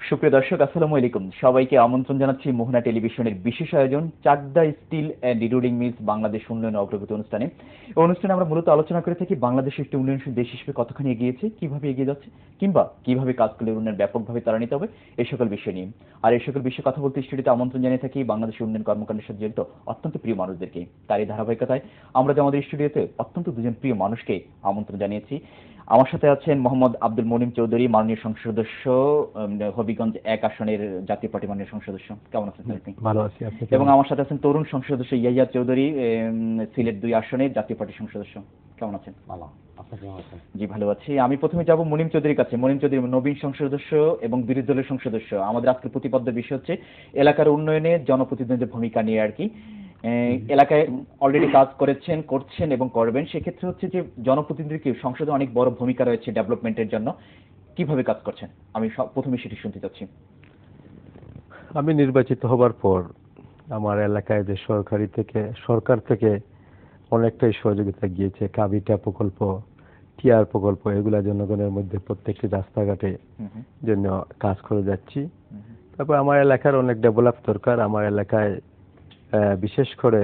সুপ্রিয় দর্শক, আসসালামু আলাইকুম। সবাইকে আমন্ত্রণ জানাচ্ছি মোহনা টেলিভিশনের বিশেষ আয়োজন চাকদা স্টিল অ্যান্ড রিডুলিং মিলস বাংলাদেশ উন্নয়ন অগ্রগতি অনুষ্ঠানে। এই অনুষ্ঠানে আমরা মূলত আলোচনা করে থাকি বাংলাদেশ একটি উন্নয়নশীল দেশ হিসেবে কতখানি এগিয়েছে, কিভাবে এগিয়ে যাচ্ছে, কিংবা কিভাবে কাজগুলোর উন্নয়ন ব্যাপকভাবে ত্বরান্বিত হবে, এই সকল বিষয় নিয়ে। আর এই সকল বিষয়ে কথা বলতে স্টুডিওতে আমন্ত্রণ জানিয়ে থাকি বাংলাদেশের উন্নয়ন কর্মকাণ্ডের সাথে জড়িত অত্যন্ত প্রিয় মানুষদেরকে। তারই ধারাবাহিকতায় আমরা যে আমাদের স্টুডিওতে অত্যন্ত দুজন প্রিয় মানুষকে আমন্ত্রণ জানিয়েছি। আমার সাথে আছেন মোহাম্মদ আব্দুল মনিম চৌধুরী, মাননীয় সংসদ সদস্য, হবিগঞ্জ ১ আসনের জাতীয় পার্টি মাননীয় সংসদ সদস্য। কেমন আছেন স্যার আপনি? ভালো আছি। আপনি এবং আমার সাথে আছেন তরুণ সংসদ সদস্য ইয়াহিয়া চৌধুরী, সিলেট ২ আসনের জাতীয় পার্টির সংসদ সদস্য। কেমন আছেন? ভালো। আপনি কেমন আছেন? জি, ভালো আছি। আমি প্রথমে যাব মনিম চৌধুরীর কাছে। মনিম চৌধুরী নবীন সংসদ সদস্য এবং বিরোধী দলের সংসদ সদস্য। আমাদের আজকের প্রতিপাদ্য বিষয় হচ্ছে এলাকার উন্নয়নে জনপ্রতিনিধিদের ভূমিকা নিয়ে আর কি। এলাকায় অলরেডি কাজ করেছেন, করছেন এবং করবেন। সেক্ষেত্রে হচ্ছে যে জনপ্রতিনিধির সংসদে অনেক বড় ভূমিকা রয়েছে ডেভেলপমেন্টের জন্য। কিভাবে কাজ করছেন আমি প্রথমে সেটি শুনতে চাচ্ছি। আমি নির্বাচিত হবার পর আমার এলাকায় যে সরকার থেকে অনেকটাই সহযোগিতা গিয়েছে। কাবিটা প্রকল্প, টিআর প্রকল্প, এগুলা জনগণের মধ্যে প্রত্যেকটি রাস্তাঘাটে জন্য কাজ করে যাচ্ছি। তারপর আমার এলাকার অনেক ডেভেলপ দরকার। আমার এলাকায় বিশেষ করে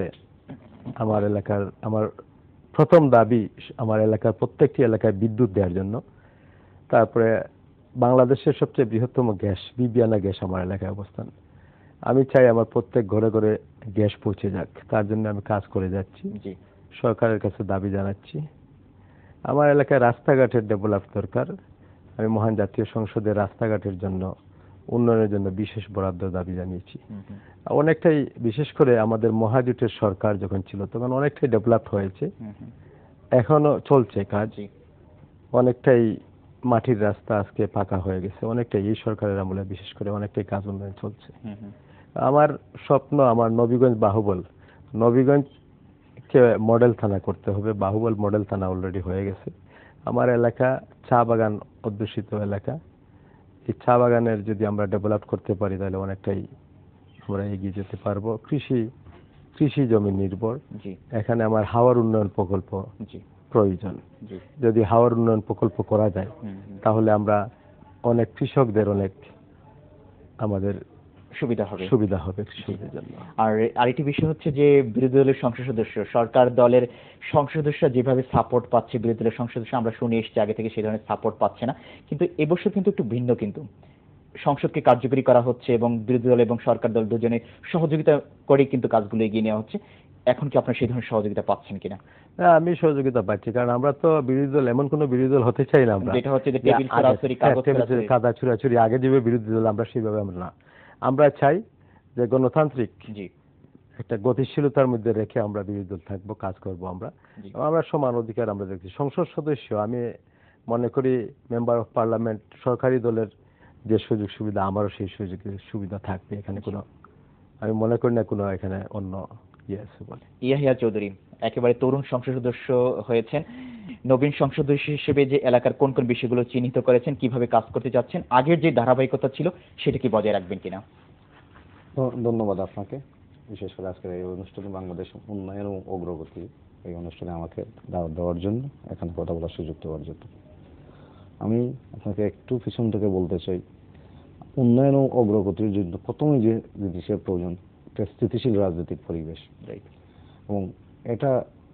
আমার প্রথম দাবি আমার এলাকার প্রত্যেকটি এলাকায় বিদ্যুৎ দেওয়ার জন্য। তারপরে বাংলাদেশের সবচেয়ে বৃহত্তম গ্যাস, বিবিয়ানা গ্যাস আমার এলাকায় অবস্থান। আমি চাই আমার প্রত্যেক ঘরে ঘরে গ্যাস পৌঁছে যাক। তার জন্য আমি কাজ করে যাচ্ছি, সরকারের কাছে দাবি জানাচ্ছি। আমার এলাকায় রাস্তাঘাটের ডেভেলপ দরকার। আমি মহান জাতীয় সংসদের রাস্তাঘাটের জন্য, উন্নয়নের জন্য বিশেষ বরাদ্দ দাবি জানিয়েছি। অনেকটাই, বিশেষ করে আমাদের মহাজোটের সরকার যখন ছিল তখন অনেকটাই ডেভেলপ হয়েছে, এখনো চলছে কাজ। অনেকটাই মাটির রাস্তা আজকে পাকা হয়ে গেছে, অনেকটাই এই সরকারের আমলে বিশেষ করে অনেকটাই কাজ উন্নয়ন চলছে। আমার স্বপ্ন আমার নবীগঞ্জকে মডেল থানা করতে হবে। বাহুবল মডেল থানা অলরেডি হয়ে গেছে। আমার এলাকা চা বাগান অধ্যুষিত এলাকা। এই চা বাগানের যদি আমরা ডেভেলপ করতে পারি তাহলে অনেকটাই আমরা এগিয়ে যেতে পারবো। কৃষি জমি নির্ভর। এখানে আমার হাওয়ার উন্নয়ন প্রকল্প প্রয়োজন। যদি হাওয়ার উন্নয়ন প্রকল্প করা যায় তাহলে আমরা অনেক কৃষকদের আমাদের সুবিধা হবে কৃষকদের জন্য। আর আরেকটি বিষয় হচ্ছে যে বিরোধী দলের সংসদ সদস্য, সরকার দলের সংসদ সদস্য যেভাবে সাপোর্ট পাচ্ছে, বিরোধী দলের সংসদ সদস্য আমরা শুনে এসেছি আগে থেকে সেই ধরনের সাপোর্ট পাচ্ছে না। কিন্তু এবছর কিন্তু একটু ভিন্ন, কিন্তু সংসদকে কার্যকরী করা হচ্ছে এবং বিরোধী দল এবং সরকার দল দুজনে সহযোগিতা করে কিন্তু কাজগুলো এগিয়ে নেওয়া হচ্ছে। এখন কি আপনারা সেই ধরনের সহযোগিতা পাচ্ছেন কিনা? আমি সহযোগিতা পাচ্ছি, কারণ আমরা তো বিরোধী দল, এমন কোনো বিরোধী দল হতে চাই না। আমরা যেটা হচ্ছে যে টেবিল ছোড়াছুড়ি, কাদা ছুড়াছুড়ি আগে যেভাবে বিরোধী দল, আমরা সেইভাবে আমরা না। আমরা চাই যে গণতান্ত্রিক একটা গতিশীলতার মধ্যে রেখে আমরা বিরোধী দল থাকবো, কাজ করবো। আমরা সমান অধিকার আমরা দেখছি। সংসদ সদস্য আমি মনে করি মেম্বার অফ পার্লামেন্ট, সরকারি দলের যে সুযোগ সুবিধা আমারও সেই সুযোগ সুবিধা থাকবে। এখানে কোনো, আমি মনে করি না কোনো এখানে অন্য বলে। ইয়াহিয়া চৌধুরী একেবারে তরুণ সংসদ সদস্য হয়েছেন। নবীন সংসদ সদস্য হিসেবে যে এলাকার কোন কোন বিষয়গুলো চিহ্নিত করেছেন, কিভাবে কাজ করতে যাচ্ছেন, আগের যে ধারাবাহিকতা ছিল সেটা কি বজায় রাখবেন কিনা? ধন্যবাদ আপনাকে, বিশেষ করে আজকের এই অনুষ্ঠানে বাংলাদেশ উন্নয়ন ও অগ্রগতি এই অনুষ্ঠানে আমাকে দাওয়াত দেওয়ার জন্য, এখানে কথা বলার সুযোগ দেওয়ার জন্য। আমি আপনাকে একটু পিছন থেকে বলতে চাই, উন্নয়ন ও অগ্রগতির জন্য প্রথমে যে জিনিসের প্রয়োজন একটা স্থিতিশীল রাজনৈতিক পরিবেশ। এবং এটা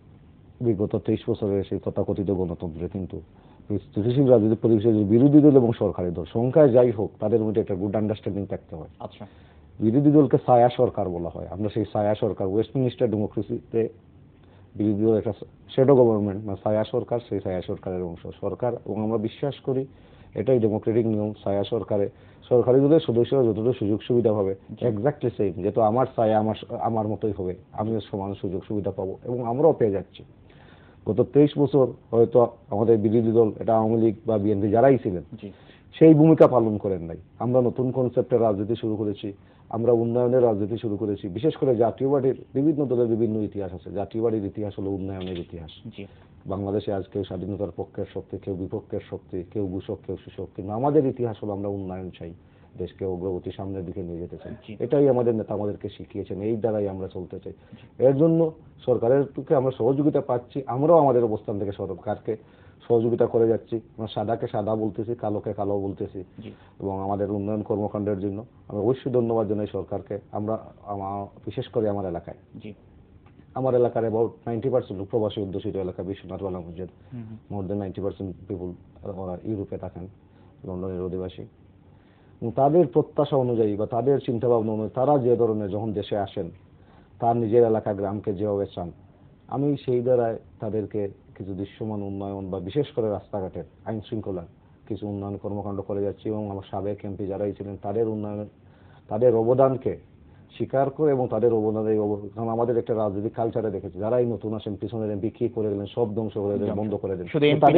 বিগত 23 বছরের সেই তথাকথিত গণতন্ত্রে কিন্তু স্থিতিশীল রাজনৈতিক পরিবেশে বিরোধী দল এবং সরকারি দল সংখ্যায় যাই হোক তাদের মধ্যে একটা গুড আন্ডারস্ট্যান্ডিং থাকতে হয়। আচ্ছা, বিরোধী দলকে ছায়া সরকার বলা হয়। আমরা সেই ছায়া সরকার, ওয়েস্টমিনিস্টার ডেমোক্রেসিতে বিরোধী দল একটা শ্যাডো গভর্নমেন্ট বা ছায়া সরকার, সেই ছায়া সরকারের অংশ সরকার। এবং আমরা বিশ্বাস করি এটাই ডেমোক্রেটিক নিয়ম। ছায়া সরকারে সরকারি দলের সদস্যরা যতটা সুযোগ সুবিধা পাবে এক্স্যাক্টলি সেম, যেহেতু আমার ছায়া আমার মতোই হবে, আমিও সমান সুযোগ সুবিধা পাবো এবং আমরাও পেয়ে যাচ্ছি। গত 23 বছর হয়তো আমাদের বিরোধী দল, এটা আওয়ামী লীগ বা বিএনপি যারাই ছিলেন, সেই ভূমিকা পালন করেন নাই। আমরা নতুন কনসেপ্টের রাজনীতি শুরু করেছি, আমরা উন্নয়নের রাজনীতি শুরু করেছি। বিশেষ করে জাতীয় পার্টির বিভিন্ন দলের বিভিন্ন ইতিহাস আছে। জাতীয় পার্টির ইতিহাস হলো উন্নয়নের ইতিহাস। বাংলাদেশে আজ কেউ স্বাধীনতার পক্ষের শক্তি, কেউ বিপক্ষের শক্তি, কেউ ঘোষক, কেউ শোষক, কিন্তু আমাদের ইতিহাস হলো আমরা উন্নয়ন চাই, দেশকে অগ্রগতি সামনের দিকে নিয়ে যেতে চাই। এটাই আমাদের নেতা আমাদেরকে শিখিয়েছেন, এই দ্বারাই আমরা চলতে চাই। এর জন্য সরকারের থেকে আমরা সহযোগিতা পাচ্ছি, আমরাও আমাদের অবস্থান থেকে সহযোগিতা করে যাচ্ছি। আমরা সাদাকে সাদা বলতেছি, কালোকে কালো বলতেছি, এবং আমাদের উন্নয়ন কর্মকাণ্ডের জন্য আমি অবশ্যই ধন্যবাদ জানাই সরকারকে। বিশেষ করে আমার এলাকায়, আমার এলাকার অ্যাবাউট 90% লোক প্রবাসী অধ্যুষিত এলাকা, বিশ্বনাথ বালা মসজিদ, মোর দেন 90% পিপুল ওরা ইউরোপে থাকেন, লন্ডনের অধিবাসী, এবং তাদের প্রত্যাশা অনুযায়ী বা তাদের চিন্তা ভাবনা অনুযায়ী তারা যে ধরনের যখন দেশে আসেন, তার নিজের এলাকা গ্রামকে যেভাবে চান, আমি সেই দ্বারায় তাদেরকে কিছু দৃশ্যমান উন্নয়ন বা বিশেষ করে রাস্তাঘাটের আইন শৃঙ্খলার কিছু উন্নয়ন কর্মকাণ্ড করে যাচ্ছি, এবং আমার সাবেক এমপি যারাই ছিলেন তাদের উন্নয়নের তাদের অবদানকে স্বীকার করে এবং তাদের অবদানের কারণ আমাদের একটা রাজনৈতিক কালচারে দেখেছি যারা এই নতুন আসেন পিছনের এমপি কি করে গেলেন, সব ধ্বংস করে দেন, বন্ধ করে দেন।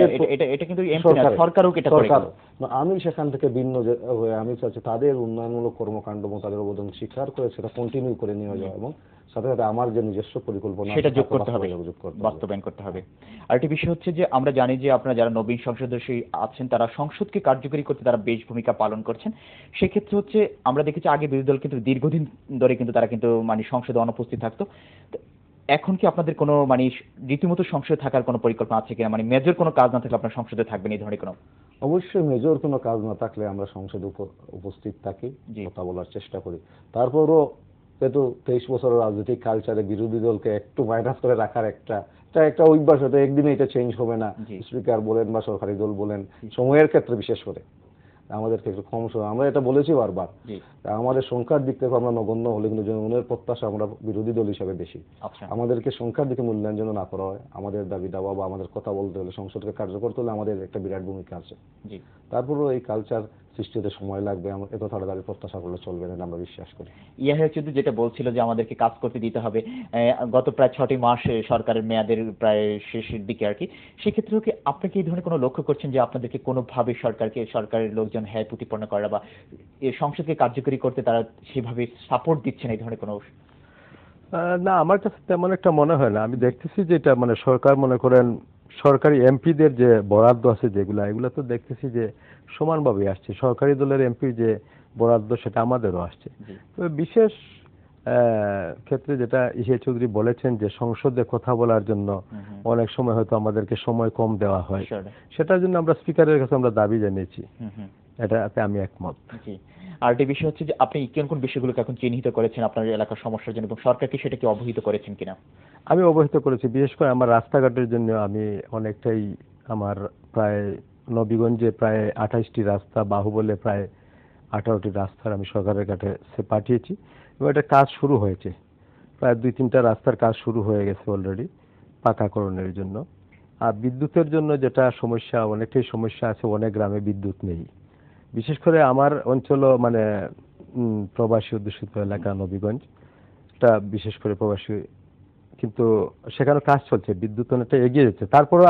আমি সেখান থেকে ভিন্ন হয়ে আমি চাচ্ছি তাদের উন্নয়নমূলক কর্মকাণ্ড এবং তাদের অবদান স্বীকার করে সেটা কন্টিনিউ করে নিয়ে যাওয়া, এবং সাথে সাথে আমার যে নিজস্ব পরিকল্পনা সেটা যোগ করতে হবে, বাস্তবায়ন করতে হবে। আরেকটি বিষয় হচ্ছে যে আমরা জানি যে আপনারা যারা নবীন সংসদ সদস্য আছেন তারা সংসদকে কার্যকরী করতে তারা বেশ ভূমিকা পালন করছেন। সেক্ষেত্রে হচ্ছে আমরা দেখেছি আগে বিরোধী দল কিন্তু দীর্ঘদিন ধরে কিন্তু তারা কিন্তু মানে সংসদে অনুপস্থিত থাকতো। এখন কি আপনাদের কোনো মানে রীতিমতো সংসদে থাকার কোনো পরিকল্পনা আছে কিনা, মানে মেজর কোনো কাজ না থাকলে আপনার সংসদে থাকবেন এই ধরনের কোনো? অবশ্যই মেজর কোনো কাজ না থাকলে আমরা সংসদে উপস্থিত থাকি, কথা বলার চেষ্টা করি। তারপরও যেহেতু 23 বছরের রাজনৈতিক কালচারে বিরোধী দলকে একটু মাইনাস করে রাখার একটা অভ্যাস, হয়তো একদিনে এটা চেঞ্জ হবে না। স্পিকার বলেন বা সরকারি দল বলেন, সময়ের ক্ষেত্রে বিশেষ করে আমাদেরকে একটু কম সময়, আমরা এটা বলেছি বারবার, আমাদের সংখ্যার দিক থেকে আমরা নগণ্য হলে কিন্তু জনগণের প্রত্যাশা আমরা বিরোধী দল হিসেবে বেশি। আমাদেরকে সংখ্যার দিকে মূল্যায়ন যেন না করা হয়, আমাদের দাবি দাওয়া বা আমাদের কথা বলতে হলে সংসদকে কার্যকর করতে হলে আমাদের একটা বিরাট ভূমিকা আছে। তারপরেও এই কালচার সৃষ্টিতে সময় লাগবে, এত তাড়াতাড়ি প্রত্যাশা করলে চলবে না, আমরা বিশ্বাস করি। ইয়াহিয়া চৌধুরী যেটা বলছিল যে আমাদেরকে কাজ করতে দিতে হবে, গত প্রায় 6টি মাস সরকারের মেয়াদের প্রায় শেষের দিকে আর কি, সেক্ষেত্রে কি আপনি কি এই ধরনের কোনো লক্ষ্য করছেন যে আপনাদেরকে কোনোভাবে সরকারের লোকজন হ্যায় প্রতিপন্ন করা বা সংসদকে কার্যকরী করতে তারা সেভাবে সাপোর্ট দিচ্ছেন এই ধরনের কোনো? না, আমার কাছে তেমন একটা মনে হয় না। আমি দেখতেছি যে এটা মানে সরকার মনে করেন সরকারি এমপিদের যে বরাদ্দ আছে যেগুলা, এগুলো তো দেখতেছি যে সমানভাবে আসছে। সরকারি দলের এমপির যে বরাদ্দ সেটা আমাদেরও আসছে। তবে বিশেষ ক্ষেত্রে যেটা ইয়াহিয়া চৌধুরী বলেছেন যে সংসদে কথা বলার জন্য অনেক সময় হয়তো আমাদেরকে সময় কম দেওয়া হয়, সেটার জন্য আমরা স্পিকারের কাছে আমরা দাবি জানিয়েছি, এটাতে আমি একমত। আর একটা বিষয় হচ্ছে যে আপনি কোন কোন বিষয়গুলোকে এখন চিহ্নিত করেছেন আপনার এলাকার সমস্যার জন্য এবং সরকারকে সেটাকে অবহিত করেছেন কিনা? আমি অবহিত করেছি, বিশেষ করে আমার রাস্তাঘাটের জন্য আমি অনেকটাই আমার প্রায় নবীগঞ্জে প্রায় 28টি রাস্তা, বাহুবলে প্রায় 18টি রাস্তার আমি সরকারের কাছে পাঠিয়েছি এবং এটা কাজ শুরু হয়েছে। প্রায় 2-3টা রাস্তার কাজ শুরু হয়ে গেছে অলরেডি পাকাকরণের জন্য। আর বিদ্যুতের জন্য যেটা সমস্যা, অনেকটাই সমস্যা আছে, অনেক গ্রামে বিদ্যুৎ নেই। বিশেষ করে আমার অঞ্চলও মানে প্রবাসী অধ্যুষিত এলাকা নবীগঞ্জ, এটা বিশেষ করে প্রবাসী, কিন্তু সেখানে কাজ চলছে, বিদ্যুৎ অনেকটা এগিয়ে যাচ্ছে। তারপরে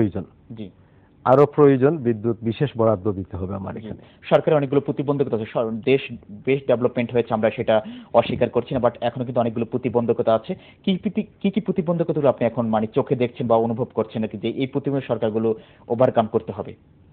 আরো প্রয়োজন বিদ্যুৎ, বিশেষ বরাদ্দ দিতে হবে আমার এখানে। সরকারের অনেকগুলো প্রতিবন্ধকতা আছে, দেশ বেশ ডেভেলপমেন্ট হয়েছে, আমরা সেটা অস্বীকার করছি না, বাট এখনো কিন্তু অনেকগুলো প্রতিবন্ধকতা আছে। কি কি প্রতিবন্ধকতাগুলো আপনি এখন মানে চোখে দেখছেন বা অনুভব করছেন নাকি যে এই প্রতিবন্ধক সরকারগুলো ওভারকাম করতে হবে?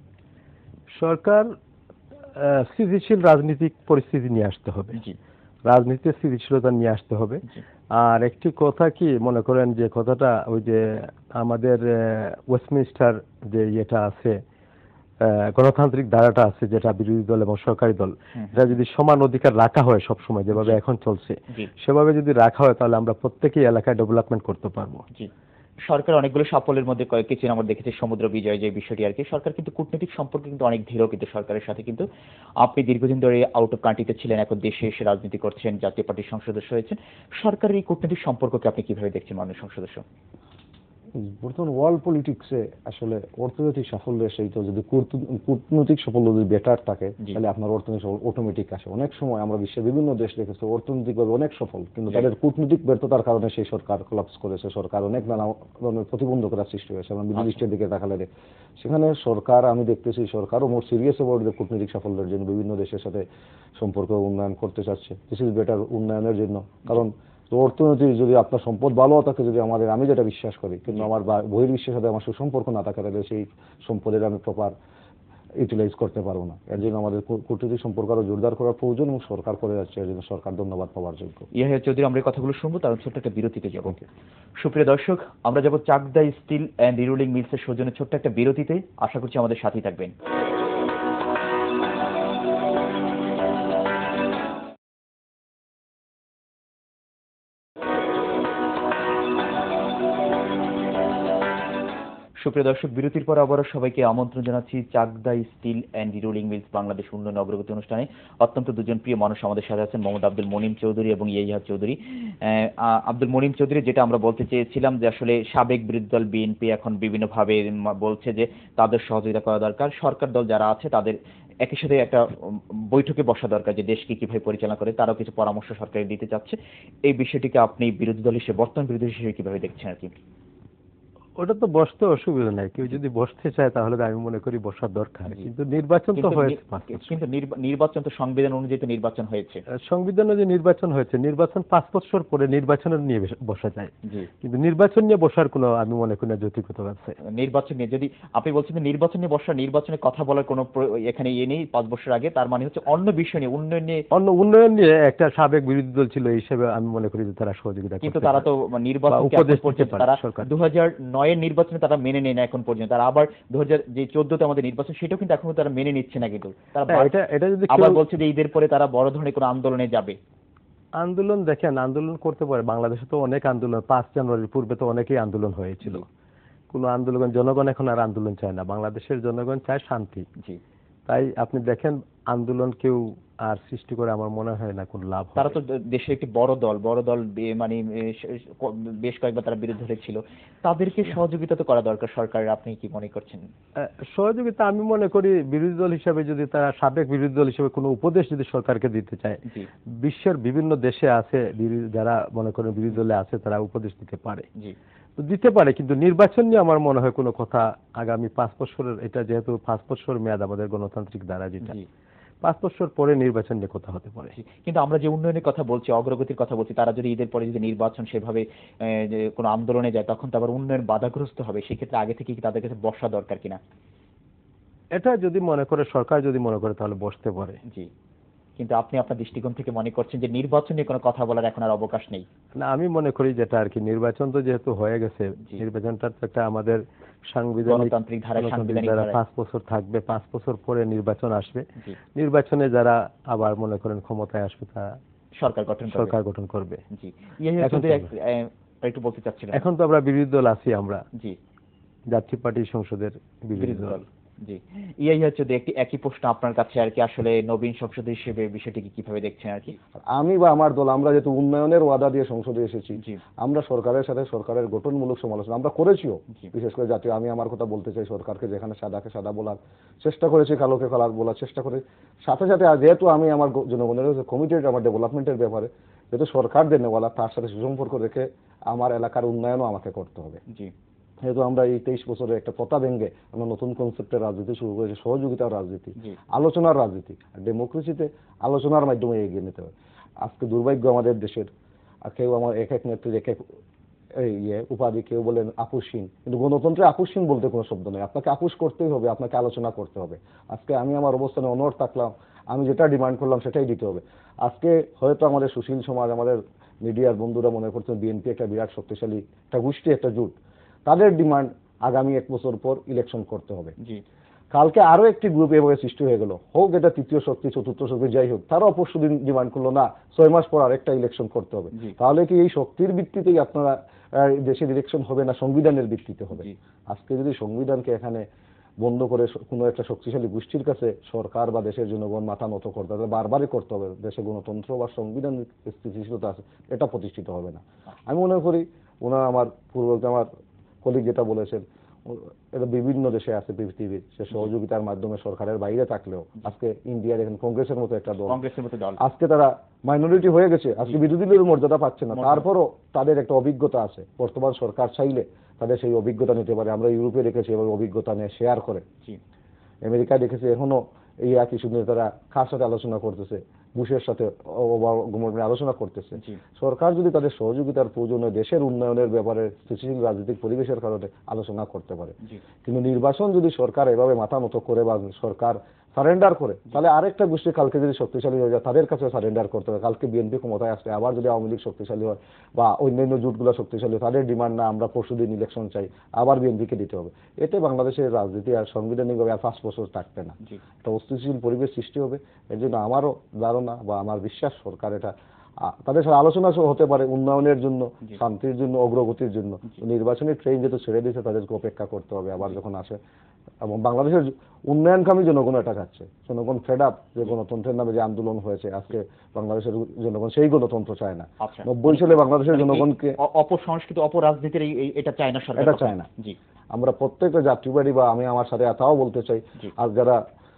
সরকার স্থিতিশীল রাজনৈতিক পরিস্থিতি নিয়ে আসতে হবে, রাজনীতিতে স্থিতিশীলতা নিয়ে আসতে হবে। আর একটি কথা কি মনে করেন যে কথাটা ওই যে আমাদের ওয়েস্টমিনিস্টার যে ইয়েটা আছে, গণতান্ত্রিক ধারাটা আছে যেটা বিরোধী দল এবং সরকারি দল, এটা যদি সমান অধিকার রাখা হয় সবসময় যেভাবে এখন চলছে সেভাবে যদি রাখা হয় তাহলে আমরা প্রত্যেকই এলাকায় ডেভেলপমেন্ট করতে পারবো। সরকার অনেকগুলো সাফল্যের মধ্যে কিছু আমরা দেখেছি সমুদ্র বিজয় যে বিষয়টি আর কি, সরকার কিন্তু কূটনৈতিক সম্পর্ক কিন্তু অনেক দৃঢ় কিন্তু সরকারের সাথে। কিন্তু আপনি দীর্ঘদিন ধরে আউট অফ কান্ট্রিতে ছিলেন, এখন দেশে এসে রাজনীতি করছেন, জাতীয় পার্টির সংসদ সদস্য হয়েছেন, সরকারের এই কূটনৈতিক সম্পর্ককে আপনি কিভাবে দেখছেন মাননীয় সংসদ সদস্য? বর্তমান ওয়ার্ল্ড পলিটিক্সে আসলে অর্থনৈতিক সাফল্যের সেইটা যদি কূটনৈতিক সাফল্য যদি বেটার থাকে তাহলে আপনার অর্থনৈতিক সাফল্য অটোমেটিক আসে। অনেক সময় আমরা বিশ্বের বিভিন্ন দেশ দেখেছি অর্থনৈতিকভাবে অনেক সফল, কিন্তু তাদের কূটনৈতিক ব্যর্থতার কারণে সেই সরকার কোলাপস করেছে, সরকার অনেক নানা ধরনের প্রতিবন্ধকতা সৃষ্টি হয়েছে। আমরা মিডল ইস্টের দিকে তাকালে সেখানে সরকার, আমি দেখতেছি সরকারও মোর সিরিয়াস অ্যাবাউট কূটনৈতিক সাফল্যের জন্য বিভিন্ন দেশের সাথে সম্পর্ক উন্নয়ন করতে চাচ্ছে, দিস ইজ বেটার উন্নয়নের জন্য। কারণ অর্থনীতি যদি আপনার সম্পদ ভালো থাকে, যদি আমি যেটা বিশ্বাস করি, কিন্তু আমার বহির্বিশ্বের সাথে আমার সুসম্পর্ক না থাকে তাহলে সেই সম্পদের আমি প্রপার ইউটিলাইজ করতে পারবো না। এর জন্য আমাদের কূটনৈতিক সম্পর্ক আরো জোরদার করার প্রয়োজন এবং সরকার করে যাচ্ছে, এর জন্য সরকার ধন্যবাদ পাওয়ার যোগ্য। ইয়াহিয়া চৌধুরী, আমরা এই কথাগুলো শুনবো, তার ছোট্ট একটা বিরতিতে যাব। সুপ্রিয় দর্শক, আমরা যাব চাকদা স্টিল অ্যান্ড রিরোলিং মিলসের সৌজন্যে ছোট্ট একটা বিরতিতে। আশা করছি আমাদের সাথেই থাকবেন। সুপ্রিয় দর্শক, বিরতির পর আবারও সবাইকে আমন্ত্রণ জানাচ্ছি Chakda steel and rerolling mills Bangladesh উন্নয়ন অগ্রগতি অনুষ্ঠানে। অত্যন্ত দুজন প্রিয় মানুষ আমাদের সাথে আছেন, মোহাম্মদ আব্দুল মনিম চৌধুরী এবং ইয়াহিয়া চৌধুরী। আব্দুল মনিম চৌধুরী, যেটা আমরা বলতে চেয়েছিলাম যে আসলে সাবেক বিরোধী দল বিএনপি এখন বিভিন্নভাবে বলছে যে তাদের সহযোগিতা করা দরকার, সরকার দল যারা আছে তাদের একই সাথে একটা বৈঠকে বসা দরকার যে দেশকে কিভাবে পরিচালনা করে, তারাও কিছু পরামর্শ সরকার দিতে চাচ্ছে। এই বিষয়টিকে আপনি বিরোধী দল হিসেবে, বর্তমান বিরোধী হিসেবে কিভাবে দেখছেন আর কি? ওটা তো বসতে অসুবিধা নাই, কেউ যদি বসতে চায় তাহলে আমি মনে করি বসার দরকার, কিন্তু নির্বাচন তো হয়েছে। কিন্তু নির্বাচন তো সংবিধান অনুযায়ী তো নির্বাচন হয়েছে। সংবিধান অনুযায়ী নির্বাচন হয়েছে, নির্বাচন 5 বছর পরে নির্বাচনের নিয়ে বসা যায়, কিন্তু নির্বাচন নিয়ে বসার কোনো আমি মনে করি না যৌক্তিকতা আছে। নির্বাচন নিয়ে যদি আপনি বলছেন যে নির্বাচন নিয়ে বসা, নির্বাচনের কথা বলার কোনো এখানে ইয়ে নেই 5 বছর আগে, তার মানে হচ্ছে অন্য বিষয় নিয়ে, উন্নয়ন নিয়ে একটা সাবেক বিরোধী দল ছিল, এই হিসেবে আমি মনে করি যে তারা সহযোগিতা করতে, কিন্তু তারা তো নির্বাচন তারা 2009 নির্বাচনে তারা মেনে নেয় না এখন পর্যন্ত। তারা আবার 2014 আমাদের নির্বাচন, সেটাও কিন্তু এখন তারা মেনে নিচ্ছে না, কিন্তু তারা এটা যদি আবার বলছে যে ঈদের পরে তারা বড় ধরনের কোনো আন্দোলনে যাবে। আন্দোলন দেখেন, আন্দোলন করতে পারে, বাংলাদেশে তো অনেক আন্দোলন, 5 জানুয়ারির পূর্বে তো অনেকেই আন্দোলন হয়েছিল। কোনো আন্দোলন, জনগণ এখন আর আন্দোলন চায় না, বাংলাদেশের জনগণ চায় শান্তি। তাই আপনি দেখেন আন্দোলন কেউ আর সৃষ্টি করে আমার মনে হয় না কোনো লাভ। তারা তো দেশের একটি বড় দল মানে বেশ কয়েকবার তারা বিরোধী হয়েছিল, তাদেরকে সহযোগিতা তো করা দরকার সরকারের। আপনি কি মনে করছেন? সহযোগিতা আমি মনে করি বিরোধী দল হিসেবে যদি তারা, সাবেক বিরোধী দল হিসেবে কোনো উপদেশ যদি সরকারকে দিতে চায়, বিশ্বের বিভিন্ন দেশে আছে যারা মনে করেন বিরোধী দলে আছে, তারা উপদেশ দিতে পারে, দিতে পারে। কিন্তু নির্বাচন নিয়ে আমার মনে হয় কোনো কথা আগামী 5 বছরের, এটা যেহেতু 5 বছর মেয়াদ আমাদের গণতান্ত্রিক দ্বারা, যেটা 5 বছর পরে নির্বাচন নিয়ে কথা হতে পারে। কিন্তু আমরা যে উন্নয়নের কথা বলছি, অগ্রগতির কথা বলছি, তারা যদি ঈদের পরে যদি নির্বাচন সেভাবে কোনো আন্দোলনে যায়, তখন তো আবার উন্নয়ন বাধাগ্রস্ত হবে। সেক্ষেত্রে আগে থেকে কি তাদের কাছে বসা দরকার কিনা? এটা যদি মনে করে, সরকার যদি মনে করে, তাহলে বসতে পারে। কিন্তু আপনি আপনার দৃষ্টিকোণ থেকে মনে করছেন যে নির্বাচন নিয়ে কোনো কথা বলার এখন আর অবকাশ নেই? না, আমি মনে করি যেটা আর কি, নির্বাচন তো যেহেতু হয়ে গেছে, নির্বাচনটা তো একটা আমাদের সাংবিধানিক ধারায় 5 বছর থাকবে, 5 বছর পরে নির্বাচন আসবে। নির্বাচনে যারা আবার মনে করেন ক্ষমতায় আসবে, তারা সরকার গঠন করবে। একটু বলতে চাচ্ছিলাম, এখন তো আমরা বিরোধী দল আছি, আমরা জাতীয় পার্টি সংসদের বিরোধী দল। ইয়াহিয়া চৌধুরী, একই প্রশ্ন আপনার কাছে আর কি, আসলে নবীন সংসদ হিসেবে বিষয়টিকে কিভাবে দেখছেন আর কি? আমি বা আমার দল, আমরা যেহেতু উন্নয়নের ওয়াদা দিয়ে সংসদে এসেছি, আমরা সরকারের সাথে সরকারের গঠনমূলক সমালোচনা আমরা করেছিও। বিশেষ করে জাতীয়, আমি আমার কথা বলতে চাই, সরকারকে যেখানে সাদাকে সাদা বলার চেষ্টা করেছি, কালোকে কালো বলার চেষ্টা করে, সাথে সাথে যেহেতু আমি আমার জনগণের কমিটেড আমার ডেভেলপমেন্টের ব্যাপারে, যেহেতু সরকার দেনেওয়ালা, তার সাথে সুসম্পর্ক রেখে আমার এলাকার উন্নয়নও আমাকে করতে হবে। যেহেতু আমরা এই 23 বছরের একটা কথা ভেঙে আমরা নতুন কনসেপ্টের রাজনীতি শুরু করেছি, সহযোগিতার রাজনীতি, আলোচনার রাজনীতি, আর ডেমোক্রেসিতে আলোচনার মাধ্যমে এগিয়ে নিতে হবে। আজকে দুর্ভাগ্য আমাদের দেশের, কেউ আমার এক এক নেত্রীর এক এক উপাধি, কেউ বলেন আপুসহীন, কিন্তু গণতন্ত্রে আপুসহীন বলতে কোনো শব্দ নেই। আপনাকে আপুস করতেই হবে, আপনাকে আলোচনা করতে হবে। আজকে আমি আমার অবস্থানে অনড় থাকলাম, আমি যেটা ডিমান্ড করলাম সেটাই দিতে হবে। আজকে হয়তো আমাদের সুশীল সমাজ, আমাদের মিডিয়ার বন্ধুরা মনে করছেন বিএনপি একটা বিরাট শক্তিশালী একটা গোষ্ঠী, একটা জোট, তাদের ডিমান্ড আগামী 1 বছর পর ইলেকশন করতে হবে। কালকে আরো একটি গ্রুপ এভাবে সৃষ্টি হয়ে গেল, হোক এটা তৃতীয় শক্তি, চতুর্থ শক্তি, যাই হোক, তারাও পরশুদিন ডিমান্ড করলো না 6 মাস পর আরেকটা ইলেকশন করতে হবে। তাহলে কি এই শক্তির ভিত্তিতেই আপনারা দেশের ইলেকশন হবে, না সংবিধানের ভিত্তিতে হবে? আজকে যদি সংবিধানকে এখানে বন্ধ করে কোনো একটা শক্তিশালী গোষ্ঠীর কাছে সরকার বা দেশের জনগণ মাথা নত করতে হবে, বারবারই করতে হবে, দেশে গণতন্ত্র বা সংবিধান স্থিতিশীলতা আছে, এটা প্রতিষ্ঠিত হবে না। আমি মনে করি ওনারা, আমার পূর্ববর্তী আমার কলিগ যেটা বলেছেন, এটা বিভিন্ন দেশে আছে পৃথিবীর, সে সহযোগিতার মাধ্যমে সরকারের বাইরে থাকলেও, আজকে ইন্ডিয়ার এখন কংগ্রেসের মতো একটা দল, আজকে তারা মাইনরিটি হয়ে গেছে, আজকে বিরোধী দলের মর্যাদা পাচ্ছে না, তারপরও তাদের একটা অভিজ্ঞতা আছে। বর্তমান সরকার চাইলে তাদের সেই অভিজ্ঞতা নিতে পারে। আমরা ইউরোপে দেখেছি এভাবে অভিজ্ঞতা নিয়ে শেয়ার করে, আমেরিকায় দেখেছি এখনো এই একই সুন্দর তারা কার সাথে আলোচনা করতেছে, বুশের সাথে গভর্নমেন্ট আলোচনা করতেছে। সরকার যদি তাদের সহযোগিতার প্রয়োজনে দেশের উন্নয়নের ব্যাপারে স্থিতিশীল রাজনৈতিক পরিবেশের কারণে আলোচনা করতে পারে, কিন্তু নির্বাচন যদি সরকার এভাবে মাথা নত করে বা সরকার সারেন্ডার করে, তাহলে আরেকটা গোষ্ঠী কালকে যদি শক্তিশালী হয়ে যায় তাদের কাছে সারেন্ডার করতে হবে। কালকে বিএনপি ক্ষমতায় আসলে আবার যদি আওয়ামী লীগ শক্তিশালী হয় বা অন্যান্য জোটগুলো শক্তিশালী হয়, তাদের ডিমান্ড না আমরা পরশুদিন ইলেকশন চাই, আবার বিএনপিকে দিতে হবে। এতে বাংলাদেশের রাজনীতি আর সাংবিধানিকভাবে আর 5 বছর থাকবে না, একটা অস্থিতিশীল পরিবেশ সৃষ্টি হবে। এর জন্য আমারও ধারণা বা আমার বিশ্বাস সরকার এটা তাদের সাথে আলোচনা হতে পারে উন্নয়নের জন্য, শান্তির জন্য, অগ্রগতির জন্য। নির্বাচনী ট্রেন যেহেতু ছেড়ে দিয়েছে তাদেরকে অপেক্ষা করতে হবে আবার যখন আসে। এবং বাংলাদেশের উন্নয়নকামী জনগণ এটা চাচ্ছে। জনগণ ফেড আপ যে গণতন্ত্রের নামে যে আন্দোলন হয়েছে আজকে বাংলাদেশের জনগণ সেই গণতন্ত্র চায় না। 90 সালে বাংলাদেশের জনগণকে অপসংস্কৃত অপরাজনীতির এটা চায় না সরকার, এটা চায় না। আমরা প্রত্যেকটা যাত্রীবাড়ি বা আমি আমার সাথে তাও বলতে চাই, আর যারা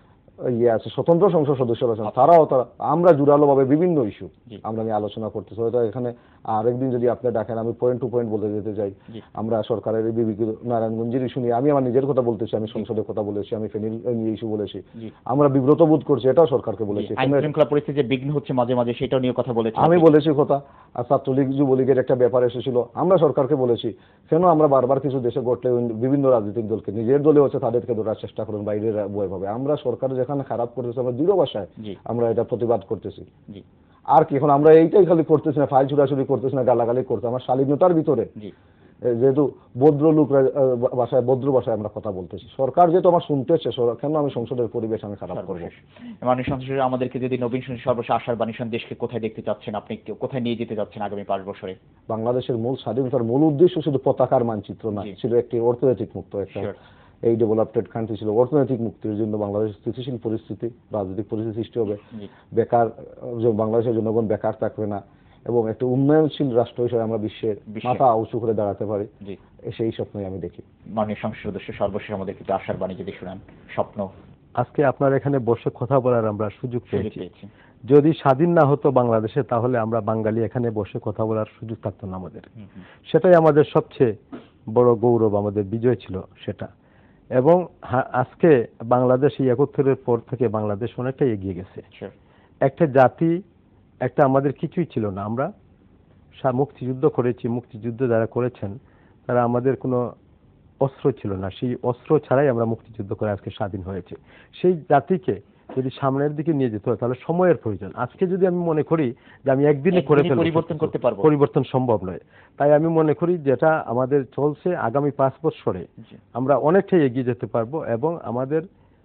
আছে স্বতন্ত্র সংসদ সদস্যরা আছেন তারাও আমরা জোরালো ভাবে বিভিন্ন ইস্যু আমরা নিয়ে আলোচনা করতেছি। হয়তো এখানে আরেকদিন যদি আপনি ডাকেন আমি পয়েন্ট টু পয়েন্ট বলে যেতে চাই। আমরা সরকারের নারায়ণগঞ্জের ইস্যু নিয়ে আমি আমার নিজের কথা বলতেছি, আমি সংসদের কথা বলেছি, আমি ফেনীর নিয়ে ইস্যু বলেছি, আমরা বিব্রত বোধ করছি, এটাও সরকারকে বলেছি। আইনশৃঙ্খলা পরিস্থিতি বিঘ্ন হচ্ছে মাঝে মাঝে, সেটাও নিয়ে কথা বলেছি, আমি বলেছি কথা। আর ছাত্রলীগ যুবলীগের একটা ব্যাপার এসেছিল, আমরা সরকারকে বলেছি কেন আমরা বারবার কিছু দেশে ঘটলে বিভিন্ন রাজনৈতিক দলকে নিজের দলে হচ্ছে তাদেরকে ধরার চেষ্টা করুন, বাইরের বইভাবে আমরা সরকার যেখানে খারাপ করতেছে আমরা দৃঢ় ভাষায় আমরা এটা প্রতিবাদ করতেছি। আর কি এখন আমরা এইটাই খালি করতেছি না, ফাইল ছুড়াছুড়ি করতেছি না, গালাগালি করতে, আমার শালীনতার ভিতরে যেহেতু ভদ্র লোক ভদ্র ভাষায় আমরা কথা বলতেছি। সরকার যেহেতু আমার শুনতেছে, কেন আমি সংসদের পরিবেশ আমি খারাপ করবো? মাননীয় সংসদে আমাদেরকে যদি নবীন সর্বশেষ আশার বাণী দেশকে কোথায় দেখতে চাচ্ছেন, আপনি কোথায় নিয়ে যেতে যাচ্ছেন আগামী 5 বছরে? বাংলাদেশের মূল স্বাধীনতার মূল উদ্দেশ্য শুধু পতাকার মানচিত্র না, ছিল একটি অর্থনৈতিক মুক্ত একটা এই ডেভেলপড কান্ট্রি ছিল। অর্থনৈতিক মুক্তির জন্য বাংলাদেশের স্থিতিশীল পরিস্থিতি, রাজনৈতিক পরিস্থিতি সৃষ্টি হবে, বেকার বাংলাদেশের জনগণ বেকার থাকবে না এবং একটা উন্নয়নশীল রাষ্ট্র হিসেবে আমরা বিশ্বের মাথা উঁচু করে দাঁড়াতে পারি, সেই স্বপ্নই আমি দেখি। মাননীয় সংসদ সদস্য সর্বশেষ আমাদের কিছু আশার বাণী যদি শোনান, স্বপ্ন। আজকে আপনার এখানে বসে কথা বলার আমরা সুযোগ পেয়েছি। যদি স্বাধীন না হতো বাংলাদেশে তাহলে আমরা বাঙালি এখানে বসে কথা বলার সুযোগ থাকতো না আমাদের। সেটাই আমাদের সবচেয়ে বড় গৌরব, আমাদের বিজয় ছিল সেটা। এবং আজকে বাংলাদেশ ৭১-এর পর থেকে বাংলাদেশ অনেকটাই এগিয়ে গেছে। একটা জাতি, একটা আমাদের কিছুই ছিল না, আমরা মুক্তিযুদ্ধ করেছি, মুক্তিযুদ্ধ যারা করেছেন তারা আমাদের কোনো অস্ত্র ছিল না, সেই অস্ত্র ছাড়াই আমরা মুক্তিযুদ্ধ করে আজকে স্বাধীন হয়েছে। সেই জাতিকে যদি সামনের দিকে নিয়ে যেতে হয় তাহলে সময়ের প্রয়োজন। আজকে যদি আমি মনে করি যে আমি একদিনে করে ফেলব, পরিবর্তন করতে পারবো, পরিবর্তন সম্ভব নয়। তাই আমি মনে করি যেটা আমাদের চলছে আগামী 5 বছরে আমরা অনেকটাই এগিয়ে যেতে পারবো। এবং আমাদের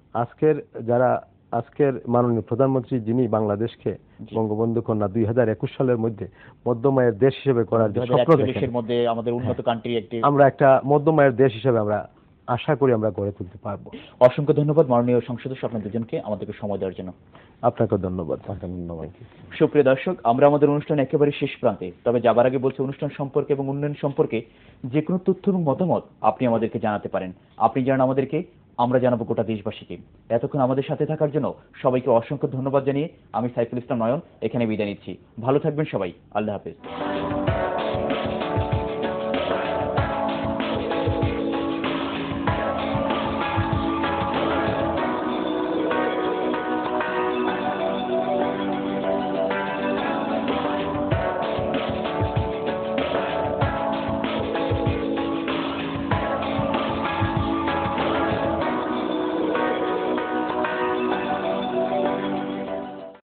আজকের মাননীয় প্রধানমন্ত্রী যিনি বাংলাদেশকে বঙ্গবন্ধু কন্যা 2021 সালের মধ্যে মধ্যমায়ের দেশ হিসেবে করার যে স্বপ্ন দেখেন, আমাদের উন্নত কান্ট্রি আমরা একটা মধ্যমায়ের দেশ হিসেবে আমরা আশা করি আমরা গড়ে তুলতে পারবো। অসংখ্য ধন্যবাদ মাননীয় সংসদ সদস্য আপনাদের দুজনকে আমাদেরকে সময় দেওয়ার জন্য। আপনাকে ধন্যবাদ। সুপ্রিয় দর্শক, আমরা আমাদের অনুষ্ঠান একেবারে শেষ প্রান্তে, তবে যাবার আগে বলছি অনুষ্ঠান সম্পর্কে এবং উন্নয়ন সম্পর্কে যে কোনো তথ্য এবং মতামত আপনি আমাদেরকে জানাতে পারেন। আপনি জানান আমাদেরকে, আমরা জানাবো গোটা দেশবাসীকে। এতক্ষণ আমাদের সাথে থাকার জন্য সবাইকে অসংখ্য ধন্যবাদ জানিয়ে আমি সাইফুল ইসলাম নয়ন এখানে বিদায় নিচ্ছি। ভালো থাকবেন সবাই, আল্লাহ হাফেজ।